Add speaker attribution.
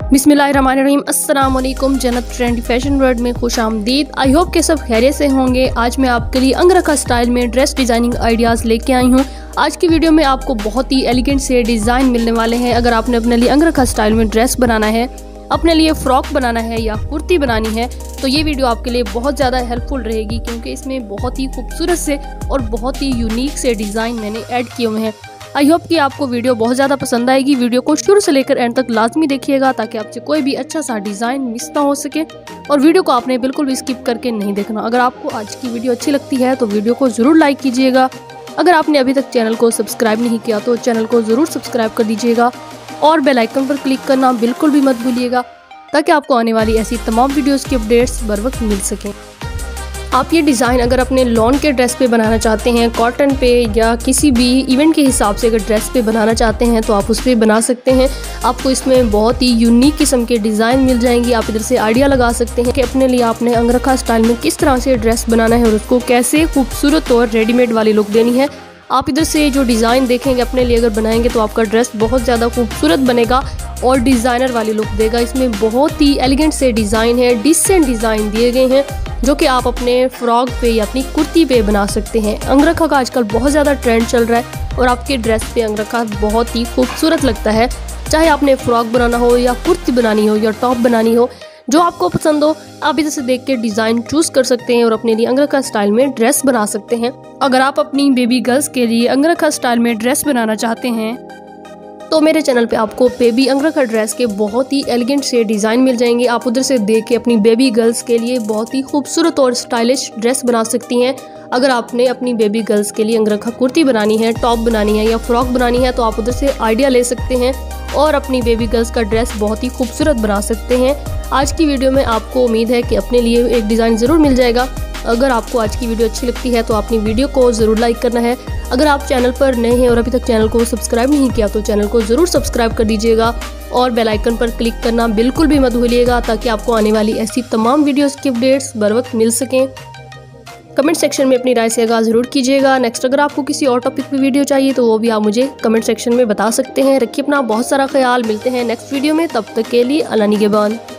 Speaker 1: बिस्मिल्लाहिर्रहमानिर्रहीम। अस्सलाम वालेकुम। जन्नत ट्रेंडी फैशन वर्ल्ड में खुश आमदीद। आई होप के सब खैरियत से होंगे। आज मैं आपके लिए अंगरखा स्टाइल में ड्रेस डिजाइनिंग आइडियाज़ लेके आई हूँ। आज की वीडियो में आपको बहुत ही एलिगेंट से डिज़ाइन मिलने वाले हैं। अगर आपने अपने लिए अंगरखा स्टाइल में ड्रेस बनाना है, अपने लिए फ्रॉक बनाना है या कुर्ती बनानी है, तो ये वीडियो आपके लिए बहुत ज़्यादा हेल्पफुल रहेगी, क्योंकि इसमें बहुत ही खूबसूरत से और बहुत ही यूनिक से डिज़ाइन मैंने ऐड किए हुए हैं। आई होप कि आपको वीडियो बहुत ज़्यादा पसंद आएगी। वीडियो को शुरू से लेकर एंड तक लाजमी देखिएगा, ताकि आपसे कोई भी अच्छा सा डिज़ाइन मिस ना हो सके। और वीडियो को आपने बिल्कुल भी स्किप करके नहीं देखना। अगर आपको आज की वीडियो अच्छी लगती है तो वीडियो को ज़रूर लाइक कीजिएगा। अगर आपने अभी तक चैनल को सब्सक्राइब नहीं किया तो चैनल को ज़रूर सब्सक्राइब कर दीजिएगा और बेल आइकन पर क्लिक करना बिल्कुल भी मत भूलिएगा, ताकि आपको आने वाली ऐसी तमाम वीडियोज़ की अपडेट्स बर वक्त मिल सकें। आप ये डिज़ाइन अगर अपने लॉन के ड्रेस पे बनाना चाहते हैं, कॉटन पे या किसी भी इवेंट के हिसाब से अगर ड्रेस पे बनाना चाहते हैं, तो आप उस पर बना सकते हैं। आपको इसमें बहुत ही यूनिक किस्म के डिज़ाइन मिल जाएंगी। आप इधर से आइडिया लगा सकते हैं कि अपने लिए आपने अंगरखा स्टाइल में किस तरह से ड्रेस बनाना है और उसको कैसे खूबसूरत और रेडीमेड वाली लुक देनी है। आप इधर से जो डिज़ाइन देखेंगे अपने लिए अगर बनाएंगे तो आपका ड्रेस बहुत ज़्यादा खूबसूरत बनेगा और डिज़ाइनर वाली लुक देगा। इसमें बहुत ही एलिगेंट से डिज़ाइन है, डिसेंट डिज़ाइन दिए गए हैं, जो कि आप अपने फ्रॉक पे या अपनी कुर्ती पे बना सकते हैं। अंगरखा का आजकल बहुत ज़्यादा ट्रेंड चल रहा है और आपके ड्रेस पे अंगरखा बहुत ही खूबसूरत लगता है। चाहे आपने फ्रॉक बनाना हो या कुर्ती बनानी हो या टॉप बनानी हो, जो आपको पसंद हो, आप इधर से देख के डिज़ाइन चूज़ कर सकते हैं और अपने लिए अंगरखा स्टाइल में ड्रेस बना सकते हैं। अगर आप अपनी बेबी गर्ल्स के लिए अंगरखा स्टाइल में ड्रेस बनाना चाहते हैं, तो मेरे चैनल पे आपको बेबी अंगरखा ड्रेस के बहुत ही एलिगेंट से डिज़ाइन मिल जाएंगे। आप उधर से देख के अपनी बेबी गर्ल्स के लिए बहुत ही खूबसूरत और स्टाइलिश ड्रेस बना सकती हैं। अगर आपने अपनी बेबी गर्ल्स के लिए अंगरखा कुर्ती बनानी है, टॉप बनानी है या फ्रॉक बनानी है, तो आप उधर से आइडिया ले सकते हैं और अपनी बेबी गर्ल्स का ड्रेस बहुत ही खूबसूरत बना सकते हैं। आज की वीडियो में आपको उम्मीद है कि अपने लिए एक डिज़ाइन ज़रूर मिल जाएगा। अगर आपको आज की वीडियो अच्छी लगती है तो अपनी वीडियो को ज़रूर लाइक करना है। अगर आप चैनल पर नए हैं और अभी तक चैनल को सब्सक्राइब नहीं किया तो चैनल को ज़रूर सब्सक्राइब कर दीजिएगा और बेल आइकन पर क्लिक करना बिल्कुल भी मत भूलिएगा, ताकि आपको आने वाली ऐसी तमाम वीडियोज़ की अपडेट्स बर वक्त मिल सकें। कमेंट सेक्शन में अपनी राय से आगाज़ ज़रूर कीजिएगा। नेक्स्ट अगर आपको किसी और टॉपिक पे वीडियो चाहिए तो वो भी आप मुझे कमेंट सेक्शन में बता सकते हैं। रखिए अपना बहुत सारा ख्याल। मिलते हैं नेक्स्ट वीडियो में, तब तक के लिए अल्लाह निगहबान।